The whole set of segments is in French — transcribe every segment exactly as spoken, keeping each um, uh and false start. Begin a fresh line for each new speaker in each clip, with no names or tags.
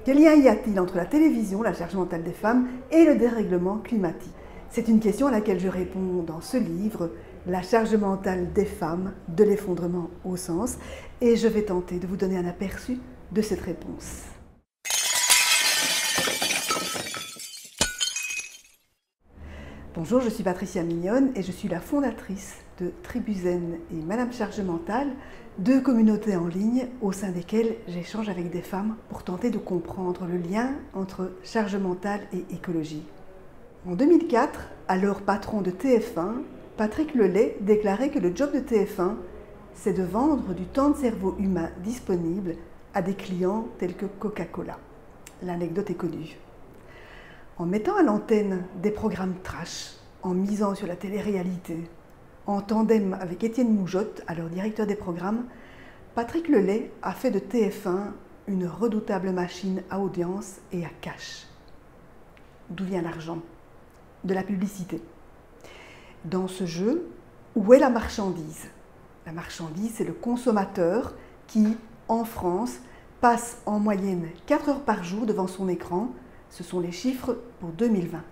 Quel lien y a-t-il entre la télévision, la charge mentale des femmes et le dérèglement climatique? C'est une question à laquelle je réponds dans ce livre, La charge mentale des femmes, de l'effondrement au sens, et je vais tenter de vous donner un aperçu de cette réponse. Bonjour, je suis Patricia Mignonne et je suis la fondatrice de Tribuzen et Madame Charge Mentale, deux communautés en ligne au sein desquelles j'échange avec des femmes pour tenter de comprendre le lien entre charge mentale et écologie. En deux mille quatre, alors patron de T F un, Patrick Lelay déclarait que le job de T F un, c'est de vendre du temps de cerveau humain disponible à des clients tels que Coca-Cola. L'anecdote est connue. En mettant à l'antenne des programmes trash, en misant sur la télé-réalité, en tandem avec Étienne Moujotte, alors directeur des programmes, Patrick Lelay a fait de T F un une redoutable machine à audience et à cash. D'où vient l'argent? De la publicité. Dans ce jeu, où est la marchandise? La marchandise, c'est le consommateur qui, en France, passe en moyenne quatre heures par jour devant son écran. Ce sont les chiffres pour deux mille vingt.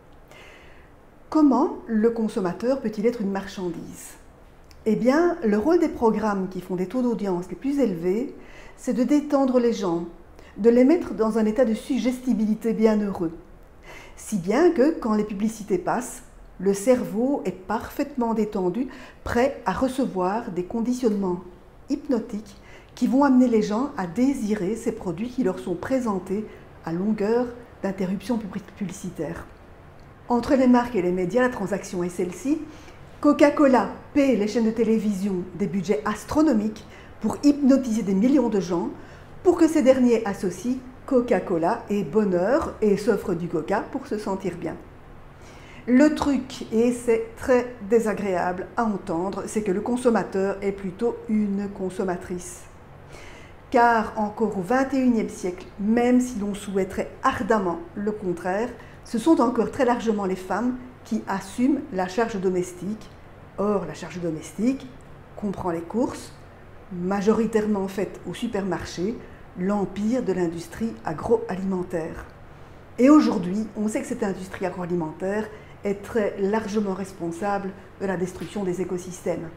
Comment le consommateur peut-il être une marchandise? Eh bien, le rôle des programmes qui font des taux d'audience les plus élevés, c'est de détendre les gens, de les mettre dans un état de suggestibilité bienheureux. Si bien que, quand les publicités passent, le cerveau est parfaitement détendu, prêt à recevoir des conditionnements hypnotiques qui vont amener les gens à désirer ces produits qui leur sont présentés à longueur d'interruption publicitaire. Entre les marques et les médias, la transaction est celle-ci. Coca-Cola paie les chaînes de télévision des budgets astronomiques pour hypnotiser des millions de gens pour que ces derniers associent Coca-Cola et bonheur et s'offrent du coca pour se sentir bien. Le truc, et c'est très désagréable à entendre, c'est que le consommateur est plutôt une consommatrice. Car encore au vingt et unième siècle, même si l'on souhaiterait ardemment le contraire, ce sont encore très largement les femmes qui assument la charge domestique. Or, la charge domestique comprend les courses, majoritairement faites au supermarché, l'empire de l'industrie agroalimentaire. Et aujourd'hui, on sait que cette industrie agroalimentaire est très largement responsable de la destruction des écosystèmes.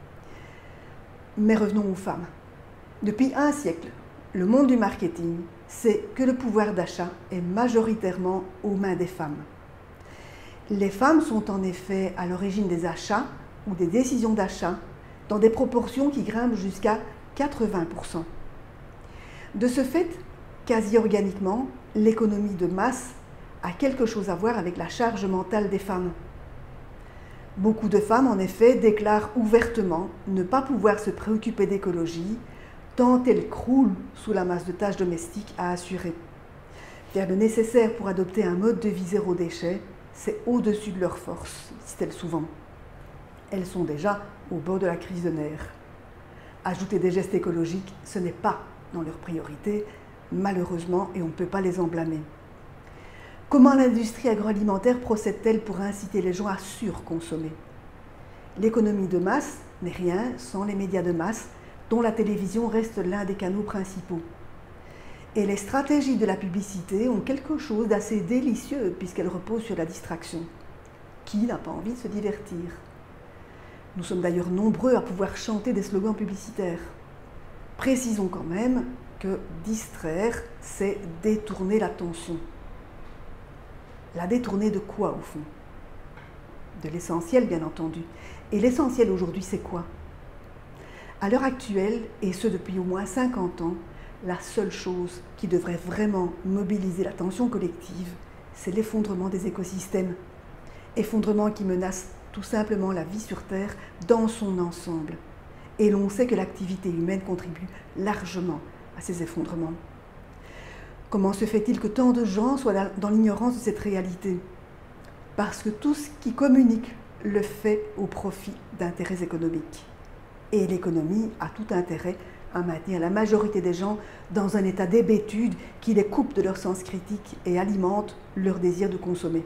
Mais revenons aux femmes. Depuis un siècle, le monde du marketing sait que le pouvoir d'achat est majoritairement aux mains des femmes. Les femmes sont en effet à l'origine des achats ou des décisions d'achat dans des proportions qui grimpent jusqu'à quatre-vingts pour cent. De ce fait, quasi organiquement, l'économie de masse a quelque chose à voir avec la charge mentale des femmes. Beaucoup de femmes, en effet, déclarent ouvertement ne pas pouvoir se préoccuper d'écologie, tant elles croulent sous la masse de tâches domestiques à assurer. Faire le nécessaire pour adopter un mode de vie zéro déchet, c'est au-dessus de leurs forces, disent-elles souvent. Elles sont déjà au bord de la crise de nerfs. Ajouter des gestes écologiques, ce n'est pas dans leurs priorités, malheureusement, et on ne peut pas les en blâmer. Comment l'industrie agroalimentaire procède-t-elle pour inciter les gens à surconsommer? L'économie de masse n'est rien sans les médias de masse, dont la télévision reste l'un des canaux principaux. Et les stratégies de la publicité ont quelque chose d'assez délicieux puisqu'elles reposent sur la distraction. Qui n'a pas envie de se divertir? Nous sommes d'ailleurs nombreux à pouvoir chanter des slogans publicitaires. Précisons quand même que distraire, c'est détourner l'attention. La détourner de quoi au fond? De l'essentiel bien entendu. Et l'essentiel aujourd'hui c'est quoi? À l'heure actuelle, et ce depuis au moins cinquante ans, la seule chose qui devrait vraiment mobiliser l'attention collective, c'est l'effondrement des écosystèmes. Effondrement qui menace tout simplement la vie sur Terre dans son ensemble. Et l'on sait que l'activité humaine contribue largement à ces effondrements. Comment se fait-il que tant de gens soient dans l'ignorance de cette réalité? Parce que tout ce qui communique le fait au profit d'intérêts économiques. Et l'économie a tout intérêt à maintenir la majorité des gens dans un état d'hébétude qui les coupe de leur sens critique et alimente leur désir de consommer.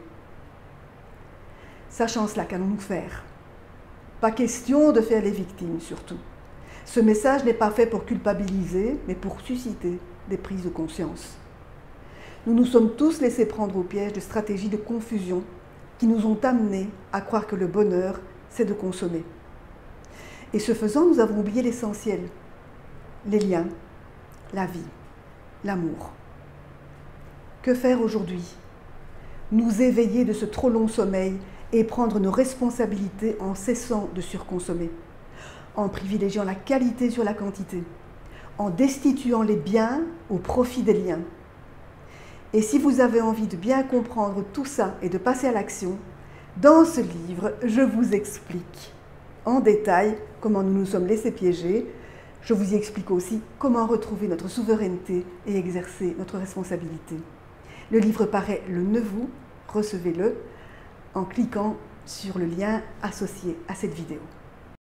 Sachant cela, qu'allons-nous faire? Pas question de faire les victimes, surtout. Ce message n'est pas fait pour culpabiliser, mais pour susciter des prises de conscience. Nous nous sommes tous laissés prendre au piège de stratégies de confusion qui nous ont amenés à croire que le bonheur, c'est de consommer. Et ce faisant, nous avons oublié l'essentiel, les liens, la vie, l'amour. Que faire aujourd'hui? Nous éveiller de ce trop long sommeil et prendre nos responsabilités en cessant de surconsommer, en privilégiant la qualité sur la quantité, en destituant les biens au profit des liens. Et si vous avez envie de bien comprendre tout ça et de passer à l'action, dans ce livre, je vous explique en détail comment nous nous sommes laissés piéger. Je vous y explique aussi comment retrouver notre souveraineté et exercer notre responsabilité. Le livre paraît le neuf août, recevez-le en cliquant sur le lien associé à cette vidéo.